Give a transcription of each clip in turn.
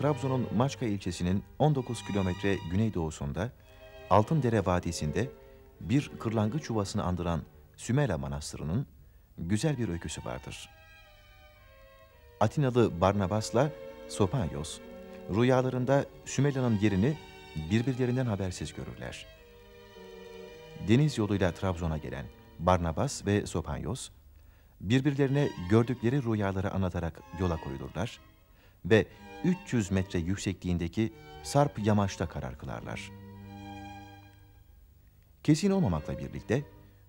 Trabzon'un Maçka ilçesinin 19 kilometre güneydoğusunda Altındere Vadisi'nde bir kırlangıç yuvasını andıran Sümela Manastırı'nın güzel bir öyküsü vardır. Atinalı Barnabas'la Sopanyos rüyalarında Sümela'nın yerini birbirlerinden habersiz görürler. Deniz yoluyla Trabzon'a gelen Barnabas ve Sopanyos birbirlerine gördükleri rüyaları anlatarak yola koyulurlar ve 300 metre yüksekliğindeki Sarp yamaçta karar kılarlar. Kesin olmamakla birlikte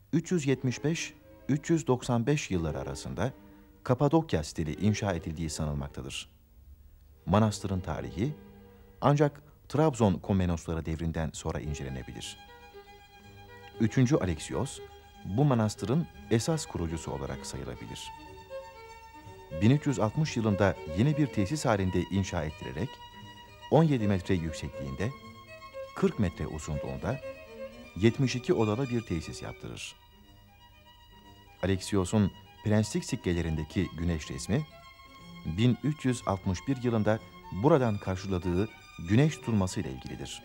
375-395 yılları arasında Kapadokya stili inşa edildiği sanılmaktadır. Manastırın tarihi ancak Trabzon Komnenosları devrinden sonra incelenebilir. 3. Alexios bu manastırın esas kurucusu olarak sayılabilir. 1360 yılında yeni bir tesis halinde inşa ettirerek 17 metre yüksekliğinde, 40 metre uzunluğunda 72 odalı bir tesis yaptırır. Alexios'un prenslik sikkelerindeki güneş resmi 1361 yılında buradan karşıladığı güneş tutulması ile ilgilidir.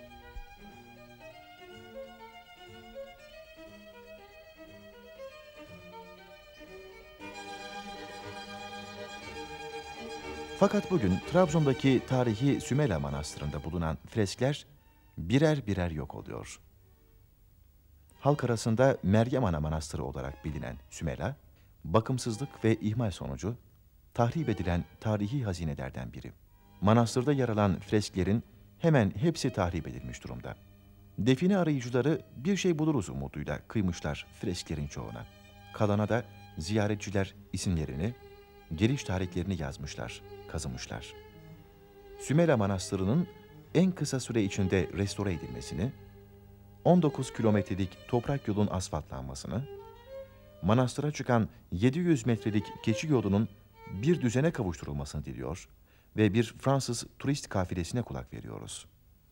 Fakat bugün Trabzon'daki tarihi Sümela Manastırı'nda bulunan freskler birer birer yok oluyor. Halk arasında Meryem Ana Manastırı olarak bilinen Sümela, bakımsızlık ve ihmal sonucu tahrip edilen tarihi hazinelerden biri. Manastırda yer alan fresklerin hemen hepsi tahrip edilmiş durumda. Define arayıcıları bir şey buluruz umuduyla kıymışlar fresklerin çoğuna. Kalana da ziyaretçiler isimlerini, geliş tarihlerini yazmışlar, kazımışlar. Sümela Manastırı'nın en kısa süre içinde restore edilmesini, 19 kilometrelik toprak yolun asfaltlanmasını, manastıra çıkan 700 metrelik keçi yolunun bir düzene kavuşturulmasını diliyor ve bir Fransız turist kafilesine kulak veriyoruz.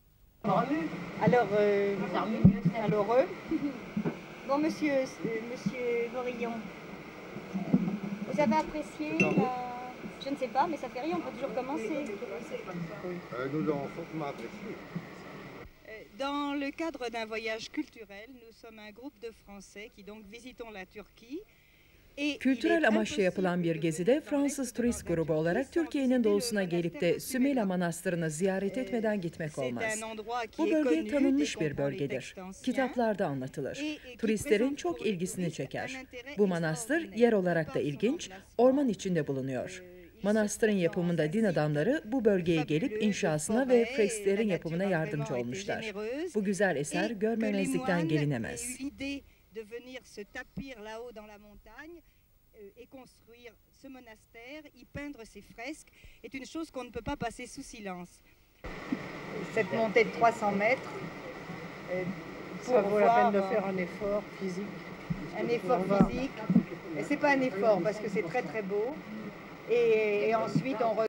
Bon, monsieur Gorillon, vous avez apprécié je ne sais pas, mais ça fait rien, on peut toujours commencer. Nous avons fortement apprécié. Dans le cadre d'un voyage culturel, nous sommes un groupe de Français qui donc visitons la Turquie. Kültürel amaçla yapılan bir gezide Fransız turist grubu olarak Türkiye'nin doğusuna gelip de Sümela Manastırı'nı ziyaret etmeden gitmek olmaz. Bu bölge tanınmış bir bölgedir. Kitaplarda anlatılır. Turistlerin çok ilgisini çeker. Bu manastır yer olarak da ilginç, orman içinde bulunuyor. Manastırın yapımında din adamları bu bölgeye gelip inşasına ve fresklerin yapımına yardımcı olmuşlar. Bu güzel eser görmemezlikten gelinemez. De venir se tapir là-haut dans la montagne et construire ce monastère, y peindre ces fresques, est une chose qu'on ne peut pas passer sous silence. Cette montée de 300 mètres, ça vaut la peine de faire un effort physique. Un effort physique, et c'est pas un effort parce que c'est très très beau. Et ensuite on